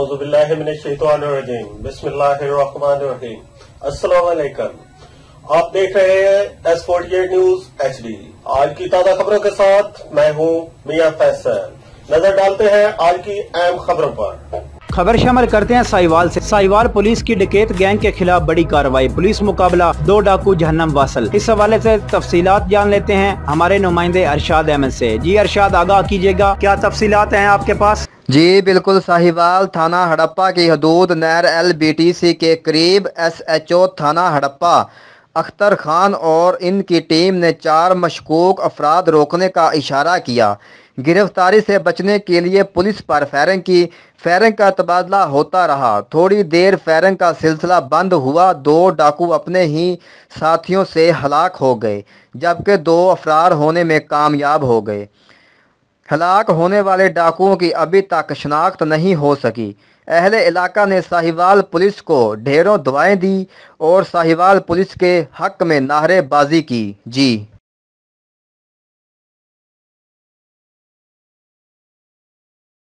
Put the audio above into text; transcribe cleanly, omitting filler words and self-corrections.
औज़ुबिल्लाहि मिनश्शैतानिर्रजीम बिस्मिल्लाहिर्रहमानिर्रहीम। अस्सलाम वालेकुम। आप देख रहे हैं S48 न्यूज HD। आज की ताज़ा खबरों के साथ मैं हूं मियां फैसल। नजर डालते हैं आज की अहम खबरों पर। खबर शामिल करते हैं साहिवाल से। साहिवाल पुलिस की डकैत गैंग के खिलाफ बड़ी कार्रवाई, पुलिस मुकाबला, 2 डाकू जहन्नम वासल। इस हवाले से तफसीलात जान लेते हैं हमारे नुमाइंदे अरशाद अहमद से। जी अरशाद, आगाह कीजिएगा, क्या तफसीलात हैं आपके पास? जी बिल्कुल, साहिवाल थाना हड़प्पा की हदूद नहर LBTC के करीब SHO थाना हड़प्पा अख्तर खान और इनकी टीम ने 4 मशकूक अफराद रोकने का इशारा किया। गिरफ्तारी से बचने के लिए पुलिस पर फायरिंग का तबादला होता रहा। थोड़ी देर फायरिंग का सिलसिला बंद हुआ। 2 डाकू अपने ही साथियों से हलाक हो गए, जबकि 2 अफरार होने में कामयाब हो गए। हलाक होने वाले डाकुओं की अभी तक शनाख्त नहीं हो सकी। अहले इलाका ने साहिवाल पुलिस को ढेरों दुआएं दी और साहिवाल पुलिस के हक में नारेबाजी की। जी।